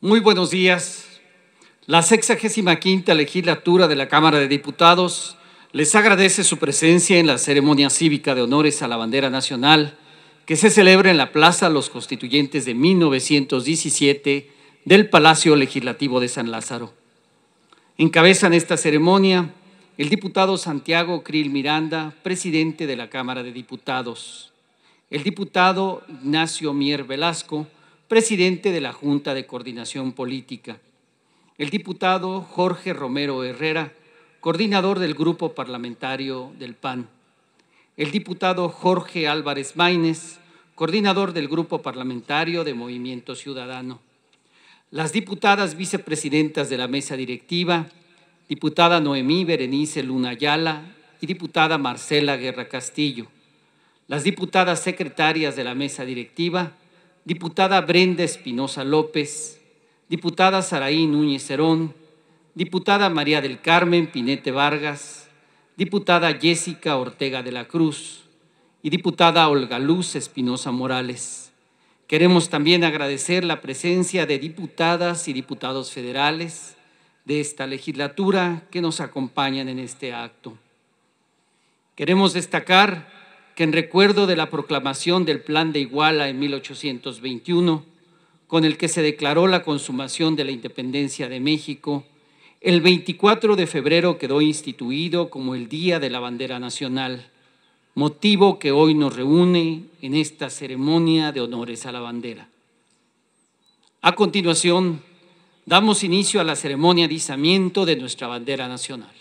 Muy buenos días. La 65ª legislatura de la Cámara de Diputados les agradece su presencia en la ceremonia cívica de honores a la bandera nacional que se celebra en la Plaza Los Constituyentes de 1917 del Palacio Legislativo de San Lázaro. Encabezan esta ceremonia el diputado Santiago Krill Miranda, presidente de la Cámara de Diputados, el diputado Ignacio Mier Velasco, presidente de la Junta de Coordinación Política, el diputado Jorge Romero Herrera, coordinador del Grupo Parlamentario del PAN, el diputado Jorge Álvarez Maínez, coordinador del Grupo Parlamentario de Movimiento Ciudadano, las diputadas vicepresidentas de la mesa directiva, diputada Noemí Berenice Luna Ayala y diputada Marcela Guerra Castillo, las diputadas secretarias de la mesa directiva, diputada Brenda Espinosa López, diputada Saraí Núñez Cerón, diputada María del Carmen Pinete Vargas, diputada Jessica Ortega de la Cruz y diputada Olga Luz Espinosa Morales. Queremos también agradecer la presencia de diputadas y diputados federales de esta legislatura que nos acompañan en este acto. Queremos destacar que en recuerdo de la proclamación del Plan de Iguala en 1821, con el que se declaró la consumación de la independencia de México, el 24 de febrero quedó instituido como el Día de la Bandera Nacional, motivo que hoy nos reúne en esta ceremonia de honores a la bandera. A continuación, damos inicio a la ceremonia de izamiento de nuestra bandera nacional.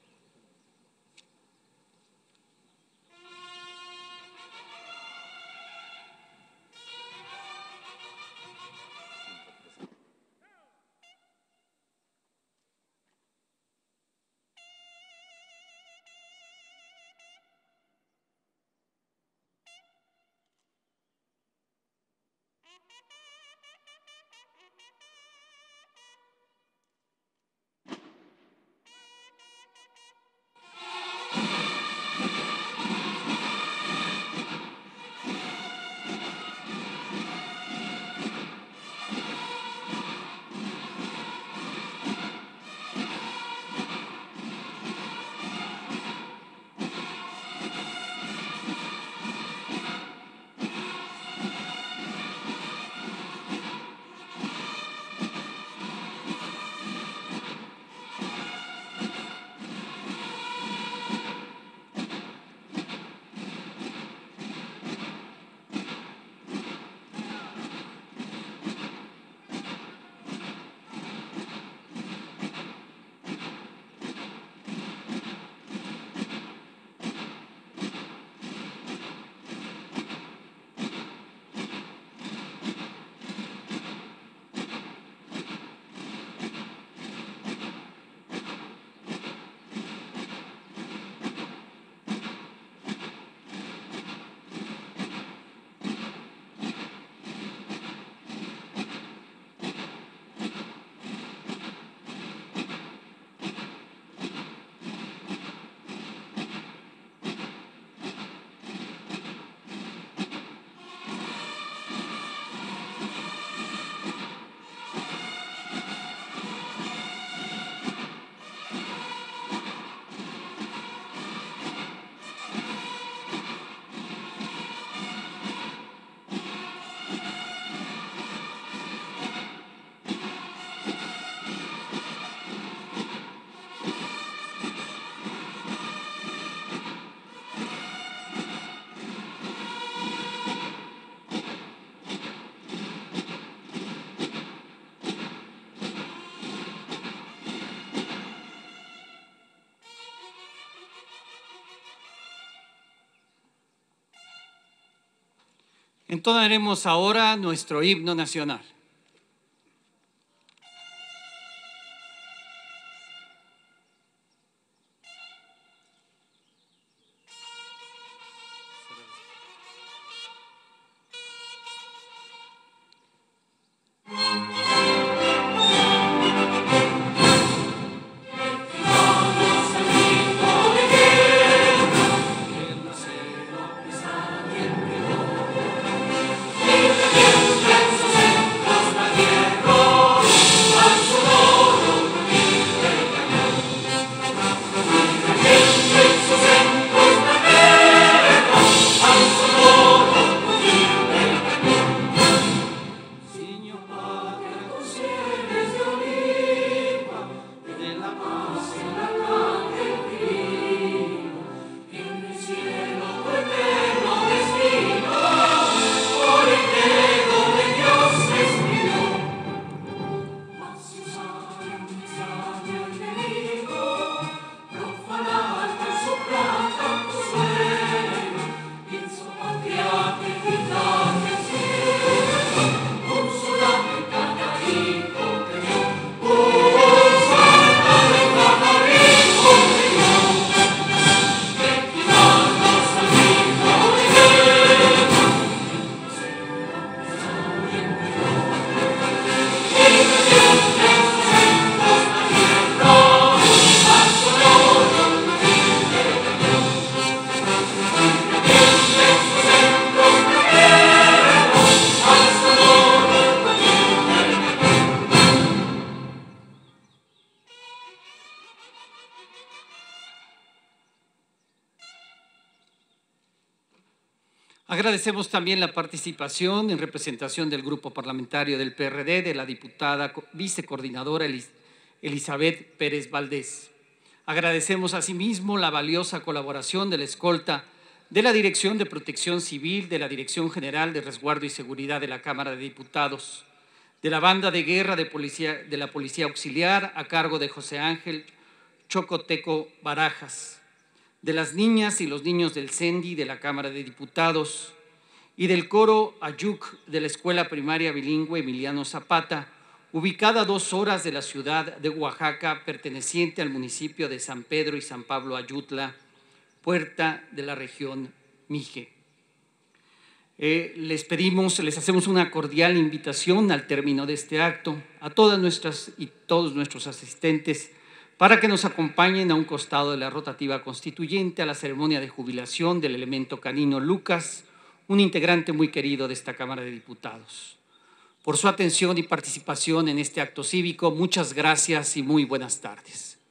Entonaremos ahora nuestro himno nacional. Agradecemos también la participación en representación del Grupo Parlamentario del PRD de la diputada vicecoordinadora Elizabeth Pérez Valdés. Agradecemos asimismo la valiosa colaboración de la escolta de la Dirección de Protección Civil, de la Dirección General de Resguardo y Seguridad de la Cámara de Diputados, de la Banda de Guerra de la Policía Auxiliar a cargo de José Ángel Chocoteco Barajas, de las niñas y los niños del CENDI de la Cámara de Diputados y del coro Ayuc de la Escuela Primaria Bilingüe Emiliano Zapata, ubicada a 2 horas de la ciudad de Oaxaca, perteneciente al municipio de San Pedro y San Pablo Ayutla, puerta de la región Mije. Les hacemos una cordial invitación al término de este acto a todas nuestras y todos nuestros asistentes para que nos acompañen a un costado de la rotativa constituyente a la ceremonia de jubilación del elemento canino Lucas, un integrante muy querido de esta Cámara de Diputados. Por su atención y participación en este acto cívico, muchas gracias y muy buenas tardes.